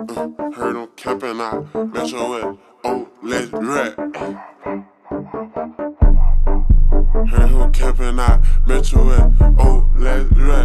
Heard him capping out, Metro West, oh, let's rap. Heard him capping out, Metro West, oh, let's rap.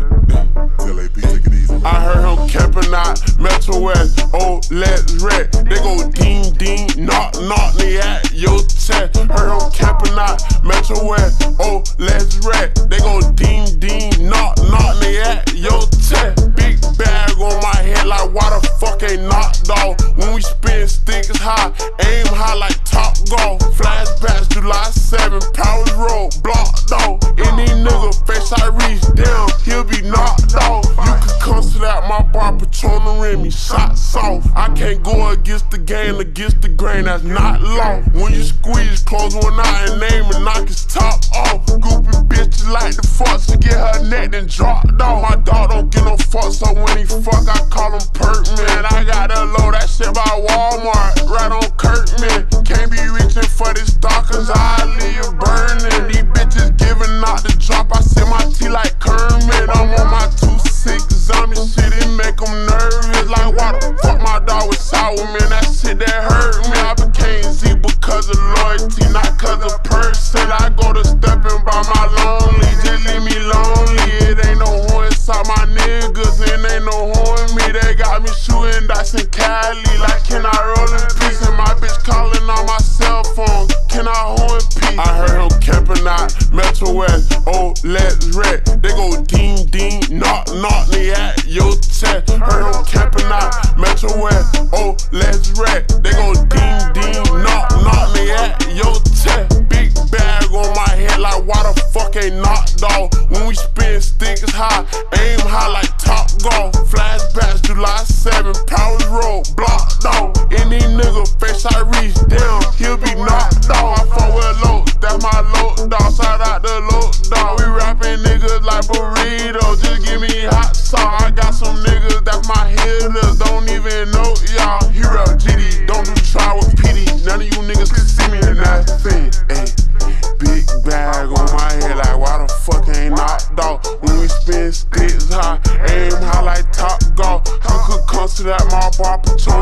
LAP, take it easy, man. I heard him capping out, Metro West, oh, let's rap. They go ding ding, knock knock, they at your chest. Heard him capping out, Metro West, oh, let's rap. They go ding ding, knock knock, they at your chest. Big bag on my head, like why the fuck ain't knocked off? When we spin stickers high, aim high like Top Golf. Flashbacks July 7, Powers Road, blocked off. Any nigga face I reach down, he'll be knocked off. You can come to that, my bar, Patron Remy, shots off. I can't go against the game, against the grain, that's not law. When you squeeze, close one eye and name and knock his top off. Goopy bitches like the fuck, she get her neck then dropped off. My dog don't get no fuck, so when he fuck, I call him Perk, man. I got to load that shit by Walmart, right on Kirkman. Can't be reaching for the stalkers, I'll leave you burning. These bitches giving out the drop, I sip my tea like Kermit. I'm on my 2-6 zombie shit, it make them nervous. Like why the fuck my dog was sour, man, that shit that hurt me. I became Z because of loyalty, not cause of person. I go to stepping by my lonely, just leave me lonely. It ain't no horn inside my niggas, and ain't no horn me. They got me shooting dice in Cali, like can I roll in peace? And my bitch calling on my cell phone, can I hold in peace? I heard him camping out, Metro West, oh, let's wreck. They go ding ding, knock knock, they at your chest. Heard him camping out, Metro West, oh, let's wreck. They go ding ding, knock knock, they at your chest. Big bag on my head, like why the fuck ain't knocked off? When we spin stickers high, aim high like Top Golf. Flashbacks July 7, Powers Road, blocked off. Any nigga face I reach down, he'll be knocked off. I fuck with Loc, that's my Loc dog. Shout out to Loc dog. We rapping niggas like burritos, just give me hot sauce. I got some niggas that's my hitters, don't even know y'all. Hero GD, don't do try with PD. None of you niggas can see me in that thing. Ay, big bag on my head, like why the fuck ain't knocked off? When we spin sticks high, aim high like Top Golf. You could come to that mall bar, Patron